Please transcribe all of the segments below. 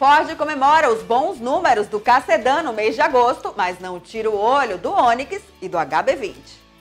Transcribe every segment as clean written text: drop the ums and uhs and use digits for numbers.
Ford comemora os bons números do Ka Sedan no mês de agosto, mas não tira o olho do Onix e do HB20.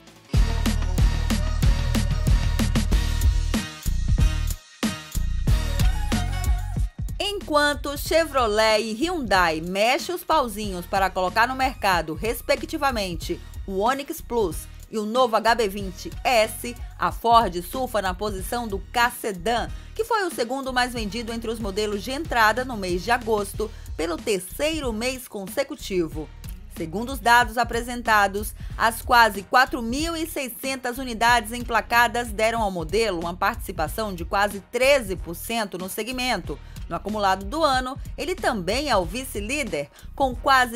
Enquanto Chevrolet e Hyundai mexem os pauzinhos para colocar no mercado, respectivamente, o Onix Plus e o novo HB20S, a Ford surfa na posição do Ka Sedan, que foi o segundo mais vendido entre os modelos de entrada no mês de agosto, pelo terceiro mês consecutivo. Segundo os dados apresentados, as quase 4.600 unidades emplacadas deram ao modelo uma participação de quase 13% no segmento. No acumulado do ano, ele também é o vice-líder, com quase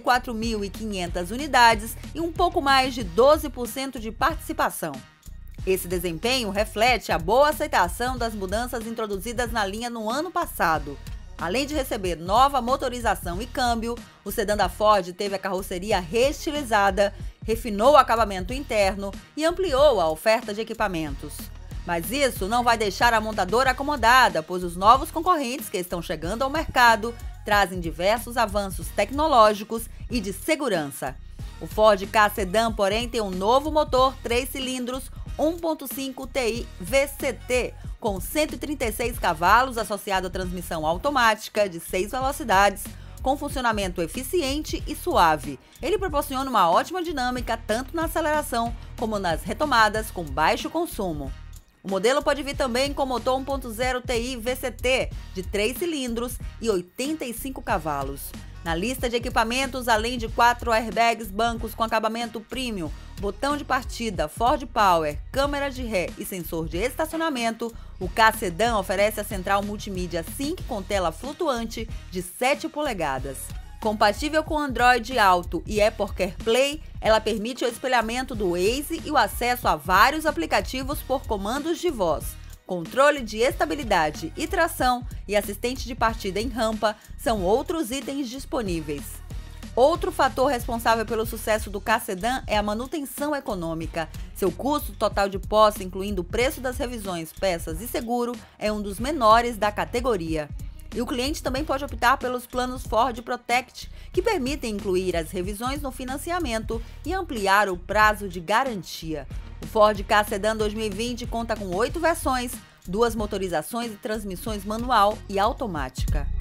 34.500 unidades e um pouco mais de 12% de participação. Esse desempenho reflete a boa aceitação das mudanças introduzidas na linha no ano passado. Além de receber nova motorização e câmbio, o sedã da Ford teve a carroceria reestilizada, refinou o acabamento interno e ampliou a oferta de equipamentos. Mas isso não vai deixar a montadora acomodada, pois os novos concorrentes que estão chegando ao mercado trazem diversos avanços tecnológicos e de segurança. O Ford Ka Sedan, porém, tem um novo motor 3 cilindros 1.5 TI VCT, com 136 cavalos associado à transmissão automática de 6 velocidades, com funcionamento eficiente e suave. Ele proporciona uma ótima dinâmica tanto na aceleração como nas retomadas com baixo consumo. O modelo pode vir também com motor 1.0 TI VCT de 3 cilindros e 85 cavalos. Na lista de equipamentos, além de 4 airbags bancos com acabamento premium, botão de partida, Ford Power, câmera de ré e sensor de estacionamento, o Ka Sedan oferece a central multimídia Sync com tela flutuante de 7 polegadas. Compatível com Android Auto e Apple CarPlay, ela permite o espelhamento do Waze e o acesso a vários aplicativos por comandos de voz. Controle de estabilidade e tração e assistente de partida em rampa são outros itens disponíveis. Outro fator responsável pelo sucesso do Ka Sedan é a manutenção econômica. Seu custo total de posse, incluindo o preço das revisões, peças e seguro, é um dos menores da categoria. E o cliente também pode optar pelos planos Ford Protect, que permitem incluir as revisões no financiamento e ampliar o prazo de garantia. O Ford Ka Sedan 2020 conta com 8 versões, 2 motorizações e transmissões manual e automática.